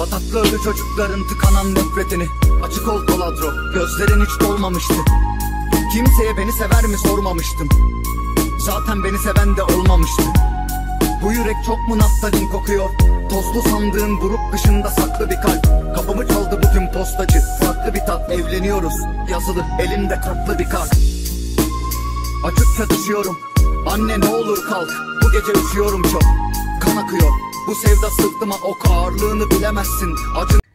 Patakladı çocukların tıkanan nefretini. Açık ol koladro, gözlerin hiç dolmamıştı. Kimseye beni sever mi sormamıştım. Zaten beni seven de olmamıştı. Bu yürek çok mu naftalin kokuyor? Tozlu sandığın buruk dışında saklı bir kalp. Kapımı çaldı bugün postacı, farklı bir tat. Evleniyoruz, yazılı elimde tatlı bir kart. Açıkça düşüyorum, anne ne olur kalk. Bu gece üşüyorum çok, kan akıyor. Bu sevda sırtıma ok, ağırlığını bilemezsin. Acın